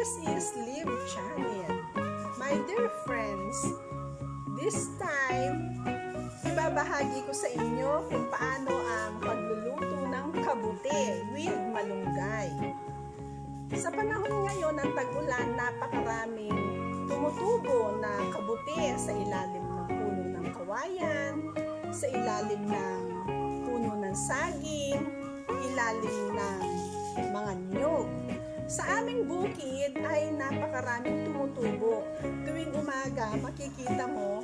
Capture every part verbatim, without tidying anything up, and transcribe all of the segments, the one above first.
This is Liv Channel. My dear friends, this time, ibabahagi ko sa inyo kung paano ang pagluluto ng kabute with malunggay. Sa panahon ngayon ng tag-ulan, napakaraming tumutubo na kabute sa ilalim ng puno ng kawayan, sa ilalim ng puno ng saging, ilalim ng mga niyog. Sa aming bukid ay napakaraming tumutubo. Tuwing umaga, makikita mo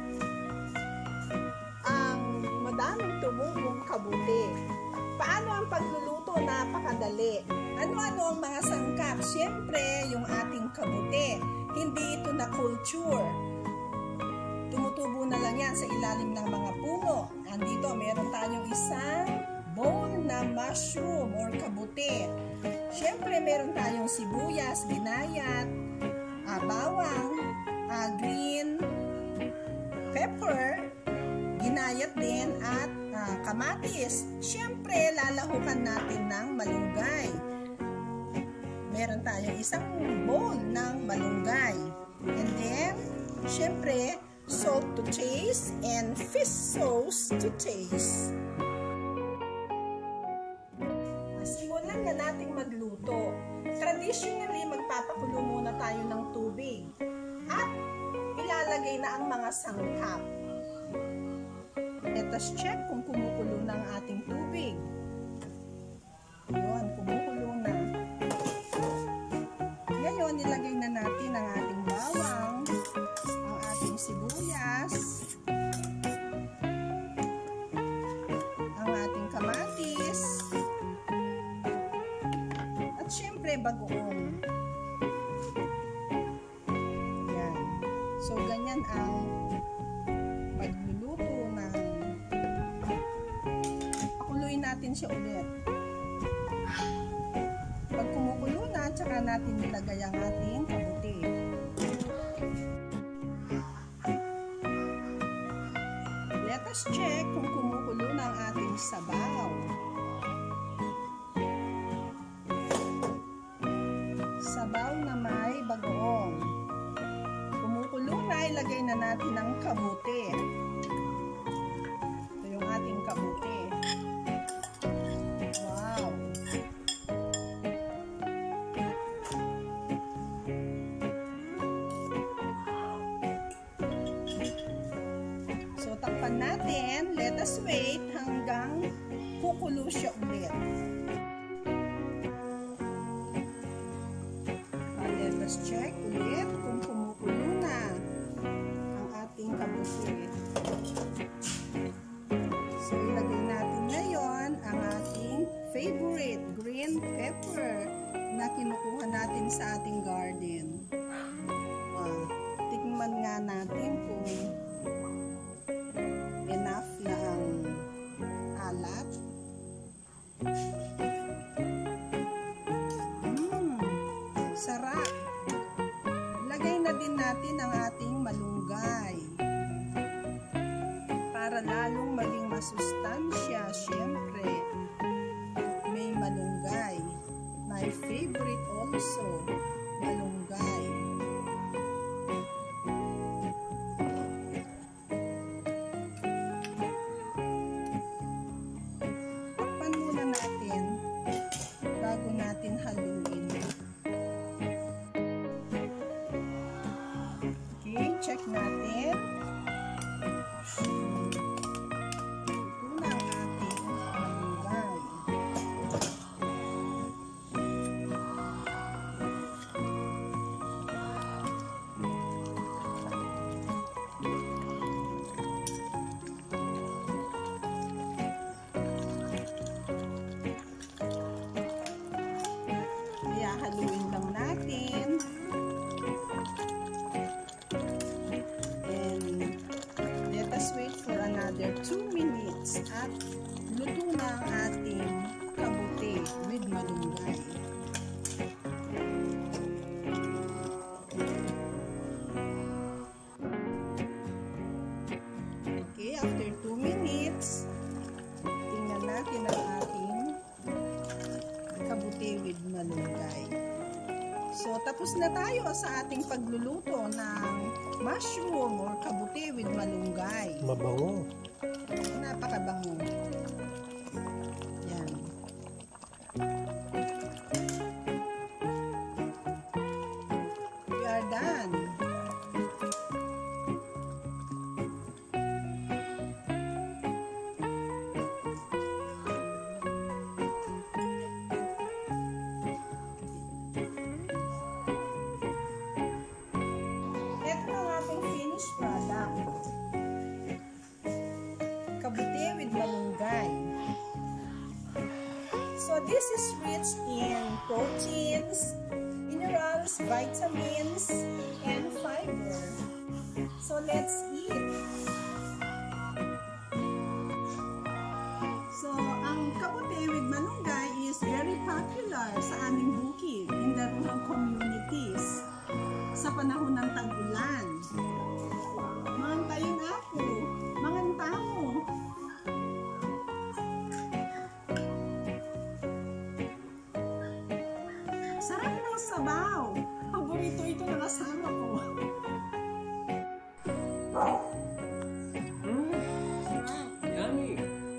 ang madaming tumubong kabute. Paano ang pagluluto? Napakadali. Ano-ano ang mga sangkap? Siyempre, yung ating kabute. Hindi ito na culture. Tumutubo na lang yan sa ilalim ng mga puno. Andito, meron tayong isang bowl na mushroom or kabute. Siyempre, meron tayong sibuyas, ginayat, uh, bawang, uh, green pepper, ginayat din, at uh, kamatis. Siyempre, lalahukan natin ng malunggay. Meron tayong isang bowl ng malunggay. And then, siyempre, salt to taste and fish sauce to taste. Simulan na nating magluto. Traditionally, magpapakulo muna tayo ng tubig at ilalagay na ang mga sangkap. Let us check kung kumukulo na ang ating tubig. Yun, kumukulo na. Ngayon, nilagay na natin ang ating bawang, ang ating sibuyas, ang ating kamatis, at syempre bagoong. Yan. So, ganyan ang pagluluto ng pakuluin natin siya ulit. Pag kumukulo na, tsaka natin nilagay ang ating kabute. Let us check kung kumukulo na ang ating sabaw. Sabaw na may bagoong. Kumukulo na, ilagay na natin ang kabute. Ito yung ating kabute. Wow! So, takpan natin. Let us wait hanggang kukulo siya ulit. Let us check ulit kung kumukulo na ang ating kabute. So, ilagay natin ngayon ang ating favorite green pepper na kinukuha natin sa ating garden. Wow. Tikman nga natin kung enough na ang alat. Mmm, sarap. Lagay na din natin ang ating malunggay para lalong maging masustansya. Siyempre, may malunggay. My favorite also, malunggay. Takpan muna natin bago natin haluin. Okay, check natin. Ito na ang ating malunggay. Kaya haluin lang natin. Wait for another two minutes at luto na ang ating kabute with malunggay. Okay, after two minutes, tingnan natin ang ating kabute with malunggay. So, So, tapos na tayo sa ating pagluluto ng mushroom or kabuti with malunggay. Mabango. Napakabango. Yan. We are done. Kabuti with malunggay. So this is rich in proteins, minerals, vitamins, and fiber. So let's eat. So ang kabuti with malunggay is very popular sa aming bukid in the rural communities sa panahon ng tag-ulan. Mga tayo na ako. Mga tao. Sarap ng sabaw. Paborito ito ng asawa ko. Mm, yummy.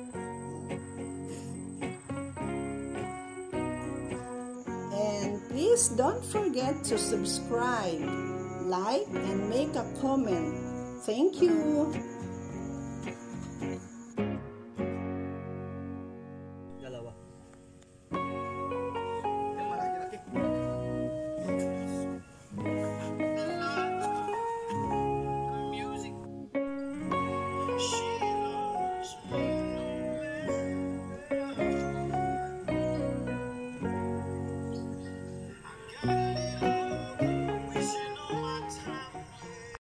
And please don't forget to subscribe, like, and make a comment. Thank you.